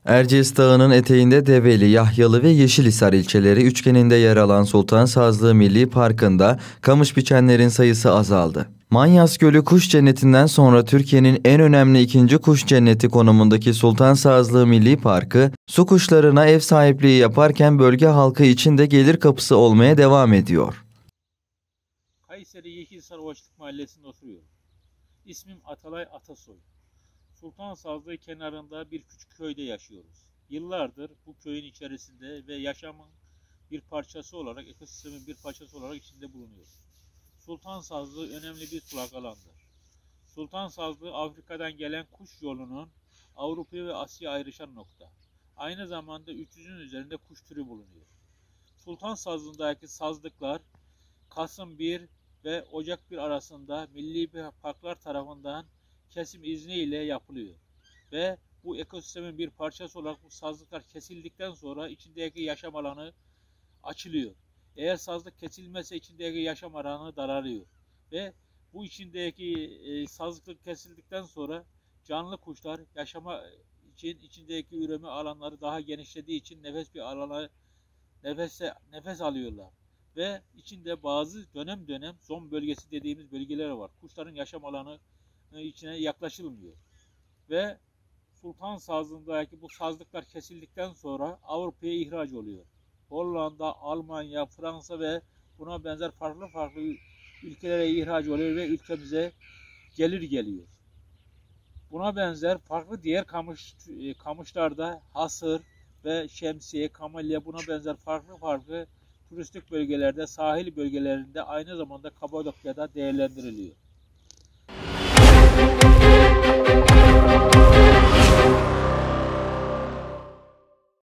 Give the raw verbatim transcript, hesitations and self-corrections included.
Erciyes Dağı'nın eteğinde Develi, Yahyalı ve Yeşilhisar ilçeleri üçgeninde yer alan Sultan Sazlığı Milli Parkı'nda kamış biçenlerin sayısı azaldı. Manyas Gölü kuş cennetinden sonra Türkiye'nin en önemli ikinci kuş cenneti konumundaki Sultan Sazlığı Milli Parkı, su kuşlarına ev sahipliği yaparken bölge halkı için de gelir kapısı olmaya devam ediyor. Kayseri Yeşilhisar Ovaçlık Mahallesi'nde oturuyorum. İsmim Atalay Atasoy. Sultan Sazlığı kenarında bir küçük köyde yaşıyoruz. Yıllardır bu köyün içerisinde ve yaşamın bir parçası olarak, ekosistemin bir parçası olarak içinde bulunuyoruz. Sultan Sazlığı önemli bir sulak alandır. Sultan Sazlığı Afrika'dan gelen kuş yolunun Avrupa ve Asya ayrışan nokta. Aynı zamanda üç yüzün üzerinde kuş türü bulunuyor. Sultan Sazlığı'ndaki sazlıklar Kasım bir ve Ocak bir arasında Milli Parklar tarafından kesim izniyle yapılıyor. Ve bu ekosistemin bir parçası olarak bu sazlıklar kesildikten sonra içindeki yaşam alanı açılıyor. Eğer sazlık kesilmezse içindeki yaşam alanı daralıyor. Ve bu içindeki e, sazlıklar kesildikten sonra canlı kuşlar yaşama için içindeki üreme alanları daha genişlediği için nefes bir alana nefese, nefes alıyorlar. Ve içinde bazı dönem dönem zon bölgesi dediğimiz bölgeler var. Kuşların yaşam alanı içine yaklaşılmıyor. Ve Sultan Sazlığı'ndaki bu sazlıklar kesildikten sonra Avrupa'ya ihraç oluyor. Hollanda, Almanya, Fransa ve buna benzer farklı farklı ülkelere ihraç oluyor ve ülkemize gelir geliyor. Buna benzer farklı diğer kamış, kamışlarda hasır ve şemsiye, kamelya buna benzer farklı farklı turistik bölgelerde, sahil bölgelerinde aynı zamanda Kapadokya'da değerlendiriliyor.